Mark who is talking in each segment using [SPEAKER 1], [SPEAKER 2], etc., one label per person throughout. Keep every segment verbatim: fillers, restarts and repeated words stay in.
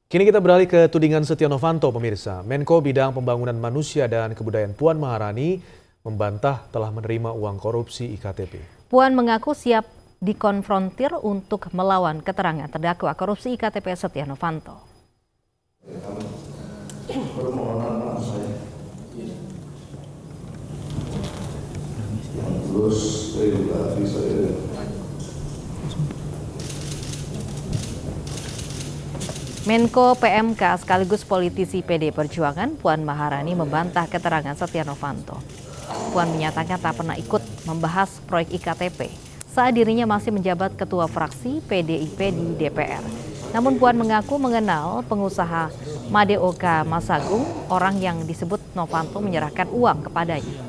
[SPEAKER 1] Kini kita beralih ke tudingan Setia Novanto, pemirsa. Menko Bidang Pembangunan Manusia dan Kebudayaan Puan Maharani membantah telah menerima uang korupsi I K T P.
[SPEAKER 2] Puan mengaku siap dikonfrontir untuk melawan keterangan terdakwa korupsi I K T P Setia Novanto. Menko P M K sekaligus politisi P D Perjuangan Puan Maharani membantah keterangan Setia Novanto. Puan menyatakan tak pernah ikut membahas proyek I K T P saat dirinya masih menjabat ketua fraksi P D I P di D P R. Namun Puan mengaku mengenal pengusaha Madeoka Masagung, orang yang disebut Novanto menyerahkan uang kepadanya.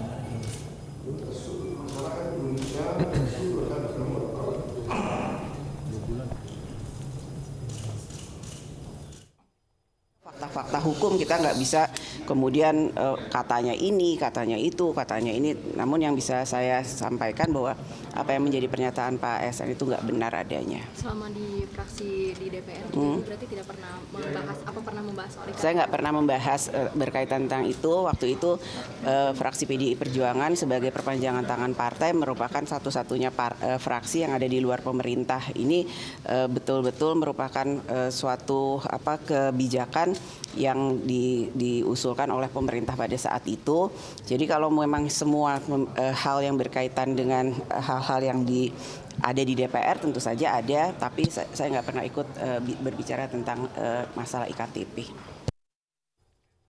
[SPEAKER 3] Fakta-fakta hukum kita nggak bisa kemudian uh, katanya ini, katanya itu, katanya ini. Namun yang bisa saya sampaikan bahwa apa yang menjadi pernyataan Pak S N itu nggak benar adanya.
[SPEAKER 4] Selama di fraksi di D P R gitu,
[SPEAKER 3] hmm.
[SPEAKER 4] berarti tidak pernah membahas apa pernah membahas soal itu?
[SPEAKER 3] Saya nggak pernah membahas uh, berkaitan tentang itu. Waktu itu uh, fraksi P D I Perjuangan sebagai perpanjangan tangan partai merupakan satu-satunya par, uh, fraksi yang ada di luar pemerintah. Ini uh, betul-betul merupakan uh, suatu apa kebijakan yang di, diusulkan oleh pemerintah pada saat itu. Jadi kalau memang semua e, hal yang berkaitan dengan hal-hal yang di, ada di D P R tentu saja ada, tapi saya, saya nggak pernah ikut e, berbicara tentang e, masalah I K T P.